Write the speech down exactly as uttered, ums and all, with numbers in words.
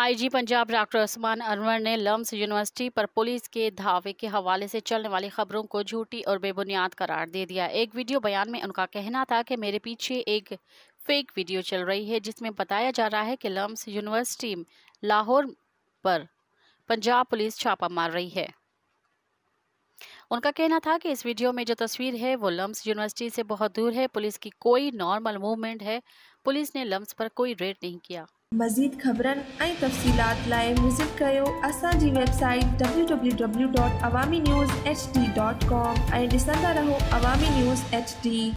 IG Punjab doctor Usman Anwar ने LUMS university पर police के दावे के हवाले से चलने वाली खबरों को झूठी और बेबुनियाद करार दे दिया। एक वीडियो बयान में उनका कहना था कि मेरे पीछे एक फेक वीडियो चल रही है जिसमें बताया जा रहा है कि लम्स यूनिवर्सिटी लाहौर पर पंजाब पुलिस छापा मार रही है। उनका कहना था कि इस वीडियो में जो तस्वीर है वो लम्स यूनिवर्सिटी से बहुत दूर है। पुलिस की कोई नॉर्मल मूवमेंट है। पुलिस ने लम्स पर कोई रेड नहीं किया। मज़ीद ख़बरन ऐं तफ़सीलात लाइ विज़िट कयो असांजी website W W W dot Awami news HD dot डॉट कॉम ऐं ॾिसंदा रहो अवामी न्यूज़ एच डी।